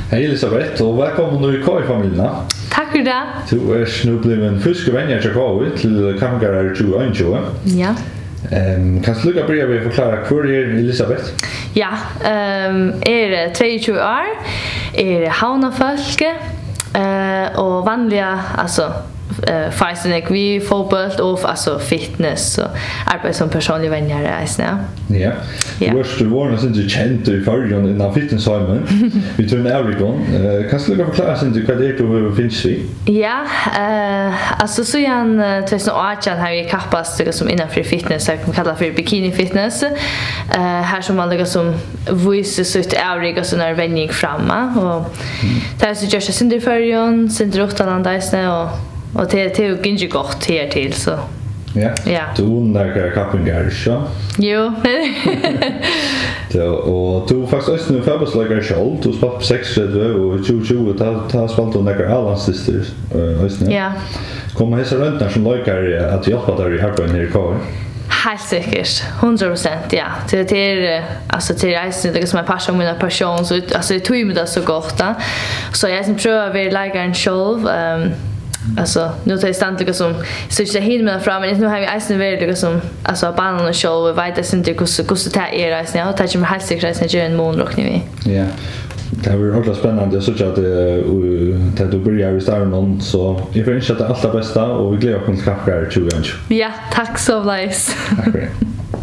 Hej Elisabeth och välkommen nu i KI-familjerna. Tack för det. Du är nu blivit fysisk vänner till KI till Kampgårdar 2021. Ja. Kan du lycka börja med att förklara hur är Elisabeth? Ja, är 23 år, är havnafolk och vanliga alltså fastnäck vi fotboll och alltså fitness och arbete som personlig vänner är Ja. Du var nästan inte känd i förrjun innan fitnessheimen. Vi tror en Eurikon. Kan du förklara sen vad det du finns vi? Ja, alltså så igen 2018 har vi kappas det som innanför fitness så kan kalla för bikini fitness. Här som man liksom visar sitt Eurik och så när vändning framme och där så görs det i förrjun, sen Rotterdam där och det är inte gott här till så. Ja. Du undrar kappingar så. Jo. Och du faktiskt nu fotbollsspelare själv, du spelar på 6 och 2020 ta spalt och några Allandsdister. Ja. Kommer hesa röntnar som likar att hjälpa dig i harpen här i KI? Helt säkert, 100%, ja. Det är alltså till reisen det som är passion så alltså det tog mig det så gott. Så jag prövar lägga en själv alltså nu tar jag stand liksom så jag hinner med fram men nu har vi isen väldigt liksom alltså banan och show vet det inte hur det är reisen jag tar mig helt säkert att göra en månrockning vi. Ja. Det var väldigt spännande så att det du börjar i starten så jag önskar att det allra bästa och vi gläder oss till Kampgårdar 2021. Ja, tack så mycket. Tack för det.